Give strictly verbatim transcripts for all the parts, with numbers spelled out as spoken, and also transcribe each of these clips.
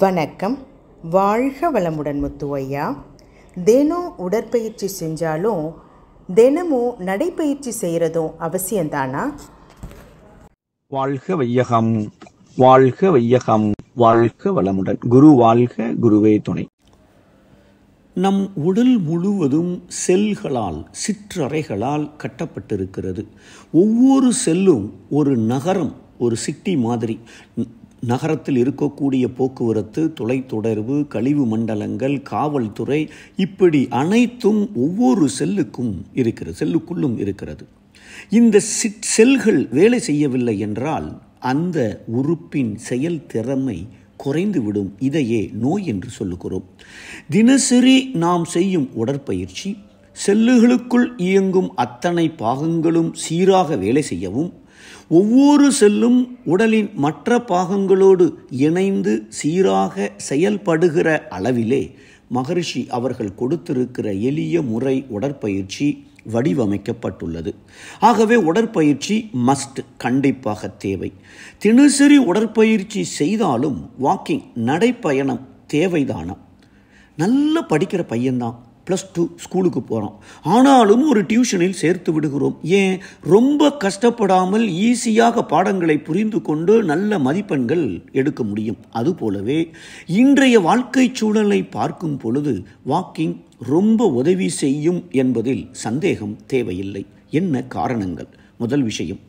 வணக்கம். வாழ்க வளமுடன் முத்து ஐயா. தினம் உடற்பயிற்சி செஞ்சாலும் தினமும் நடைப்பயிற்சி செய்கிறதும் அவசியம்தானா? வாழ்க வையகம், வாழ்க வையகம், வாழ்க வளமுடன். குரு வாழ்க, குருவே துணை. நம் உடல் முழுவதும் செல்களால், சிற்றறைகளால் கட்டப்பட்டிருக்கிறது. ஒவ்வொரு செல்லும் ஒரு நகரம், ஒரு சிட்டி மாதிரி. நகரத்தில் இருக்கக்கூடிய போக்குவரத்து, தொலைத்தொடர்பு, கழிவு மண்டலங்கள், காவல்துறை, இப்படி அனைத்தும் ஒவ்வொரு செல்லுக்கும் இருக்கிறது, செல்லுக்குள்ளும் இருக்கிறது. இந்த செல்கள் வேலை செய்யவில்லை என்றால் அந்த உறுப்பின் செயல் திறமை குறைந்துவிடும். இதையே நோய் என்று சொல்லுகிறோம். தினசரி நாம் செய்யும் உடற்பயிற்சி செல்லுகளுக்குள் இயங்கும் அத்தனை பாகங்களும் சீராக வேலை செய்யவும், ஒவ்வொரு செல்லும் உடலின் மற்ற பாகங்களோடு இணைந்து சீராக செயல்படுகிற அளவிலே மகரிஷி அவர்கள் கொடுத்திருக்கிற எளிய முறை உடற்பயிற்சி வடிவமைக்கப்பட்டுள்ளது. ஆகவே உடற்பயிற்சி மஸ்ட், கண்டிப்பாக தேவை. தினசரி உடற்பயிற்சி செய்தாலும் வாக்கிங், நடைப்பயணம் தேவைதானா? நல்ல படிக்கிற பையன்தான், ப்ளஸ் டூ ஸ்கூலுக்கு போகிறோம், ஆனாலும் ஒரு டியூஷனில் சேர்த்து விடுகிறோம். ஏன்? ரொம்ப கஷ்டப்படாமல் ஈஸியாக பாடங்களை புரிந்து கொண்டு நல்ல மதிப்பெண்கள் எடுக்க முடியும். அதுபோலவே இன்றைய வாழ்க்கை சூழலை பார்க்கும் பொழுது வாக்கிங் ரொம்ப உதவி செய்யும் என்பதில் சந்தேகம் தேவையில்லை. என்ன காரணங்கள்? முதல் விஷயம்,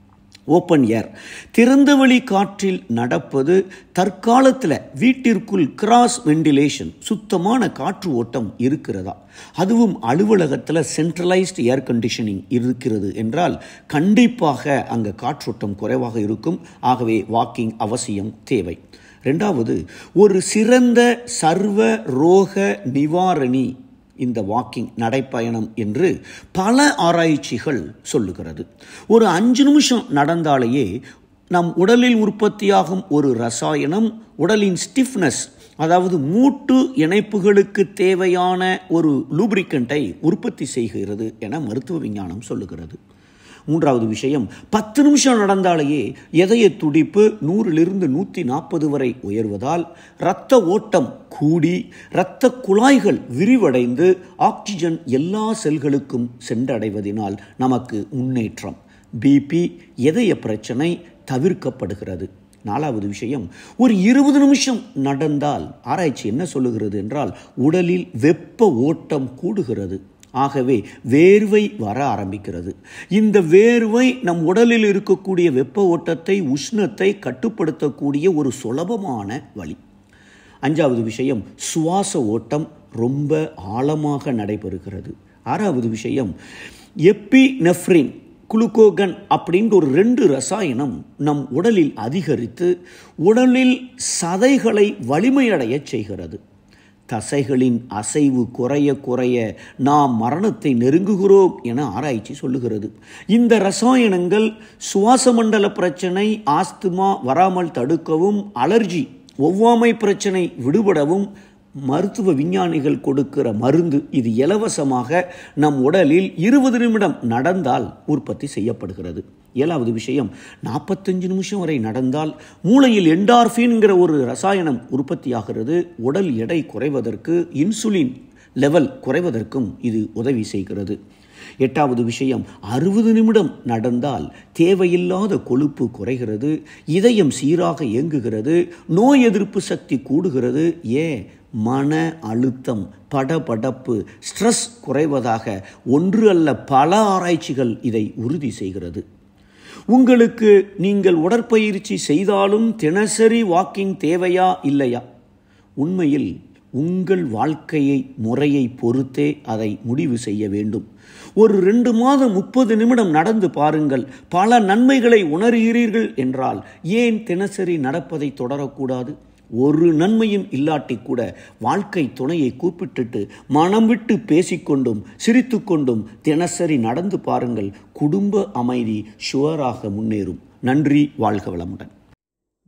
ஓப்பன் ஏர், திறந்தவெளி காற்றில் நடப்பது. தற்காலத்தில் வீட்டிற்குள் கிராஸ் வென்டிலேஷன், சுத்தமான காற்று ஓட்டம் இருக்கிறதா? அதுவும் அலுவலகத்தில் சென்ட்ரலைஸ்டு ஏர் கண்டிஷனிங் இருக்கிறது என்றால் கண்டிப்பாக அங்கே காற்றோட்டம் குறைவாக இருக்கும். ஆகவே வாக்கிங் அவசியம் தேவை. ரெண்டாவது, ஒரு சிறந்த சர்வ ரோக நிவாரணி இந்த வாக்கிங், நடைப்பயணம் என்று பல ஆராய்ச்சிகள் சொல்லுகிறது. ஒரு அஞ்சு நிமிஷம் நடந்தாலேயே நம் உடலில் உற்பத்தியாகும் ஒரு ரசாயனம் உடலின் ஸ்டிஃப்னஸ், அதாவது மூட்டு இணைப்புகளுக்கு தேவையான ஒரு லூப்ரிகண்டை உற்பத்தி செய்கிறது என மருத்துவ விஞ்ஞானம் சொல்லுகிறது. மூன்றாவது விஷயம், பத்து நிமிஷம் நடந்தாலேயே இதய துடிப்பு நூறிலிருந்து நூற்றி நாற்பது வரை உயர்வதால் இரத்த ஓட்டம் கூடி இரத்த குழாய்கள் விரிவடைந்து ஆக்சிஜன் எல்லா செல்களுக்கும் சென்றடைவதனால் நமக்கு முன்னேற்றம், பிபி, இதய பிரச்சனை தவிர்க்கப்படுகிறது. நாலாவது விஷயம், ஒரு இருபது நிமிஷம் நடந்தால் ஆராய்ச்சி என்ன சொல்லுகிறது என்றால் உடலில் வெப்ப ஓட்டம் கூடுகிறது. ஆகவே வேர்வை வர ஆரம்பிக்கிறது. இந்த வேர்வை நம் உடலில் இருக்கக்கூடிய வெப்ப ஓட்டத்தை, உஷ்ணத்தை கட்டுப்படுத்தக்கூடிய ஒரு சுலபமான வழி. அஞ்சாவது விஷயம், சுவாச ஓட்டம் ரொம்ப ஆழமாக நடைபெறுகிறது. ஆறாவது விஷயம், எப்பினெஃப்ரின், குளுக்கோகன் அப்படின்ற ஒரு ரெண்டு ரசாயனம் நம் உடலில் அதிகரித்து உடலில் சதைகளை வலிமையடைய செய்கிறது. தசைகளின் அசைவு குறைய குறைய நாம் மரணத்தை நெருங்குகிறோம் என ஆராய்ச்சி சொல்லுகிறது. இந்த ரசாயனங்கள் சுவாச மண்டல பிரச்சனை, ஆஸ்துமா வராமல் தடுக்கவும், அலர்ஜி, ஒவ்வாமை பிரச்சனை விடுபடவும் மருத்துவ விஞ்ஞானிகள் கொடுக்கிற மருந்து. இது இலவசமாக நம் உடலில் இருபது நிமிடம் நடந்தால் உற்பத்தி செய்யப்படுகிறது. ஏழாவது விஷயம், நாற்பத்தஞ்சு நிமிஷம் வரை நடந்தால் மூளையில் என்டார்ஃபின்கிற ஒரு ரசாயனம் உற்பத்தியாகிறது. உடல் எடை குறைவதற்கு, இன்சுலின் லெவல் குறைவதற்கும் இது உதவி செய்கிறது. எட்டாவது விஷயம், அறுபது நிமிடம் நடந்தால் தேவையில்லாத கொழுப்பு குறைகிறது, இதயம் சீராக இயங்குகிறது, நோய் எதிர்ப்பு சக்தி கூடுகிறது. ஏன்? மன அழுத்தம், படபடப்பு, ஸ்ட்ரெஸ் குறைவதாக ஒன்று அல்ல பல ஆராய்ச்சிகள் இதை உறுதி செய்கிறது. உங்களுக்கு நீங்கள் உடற்பயிற்சி செய்தாலும் தினசரி வாக்கிங் தேவையா இல்லையா? உண்மையில் உங்கள் வாழ்க்கையை முறையை பொறுத்தே அதை முடிவு செய்ய வேண்டும். ஒரு ரெண்டு மாதம் முப்பது நிமிடம் நடந்து பாருங்கள், பல நன்மைகளை உணர்கிறீர்கள் என்றால் ஏன் தினசரி நடப்பதை தொடரக்கூடாது? ஒரு நன்மையும் இல்லாட்டி கூட வாழ்க்கை துணையை கூப்பிட்டுட்டு மனம் விட்டு பேசிக்கொண்டும் சிரித்து கொண்டும் தினசரி நடந்து பாருங்கள். குடும்ப அமைதி ஷுவராக முன்னேறும். நன்றி. வாழ்க வளமுடன்.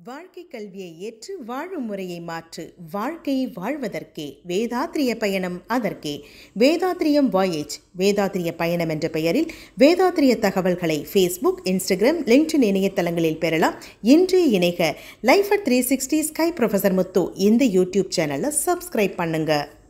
வாழ்க்கை கல்வியை ஏற்று வாழும் முறையை மாற்று, வாழ்க்கையை வாழ்வதற்கே, வேதாத்திரிய பயணம் அதற்கே. வேதாத்திரியம் வாயேஜ், வேதாத்திரிய பயணம் என்ற பெயரில் வேதாத்திரிய தகவல்களை ஃபேஸ்புக், இன்ஸ்டாகிராம், லிங்க்டின் இணையதளங்களில் பெறலாம். இன்றே இணைக. Life at three sixty sky professor Muthu இந்த யூடியூப் சேனலை சப்ஸ்கிரைப் பண்ணுங்க.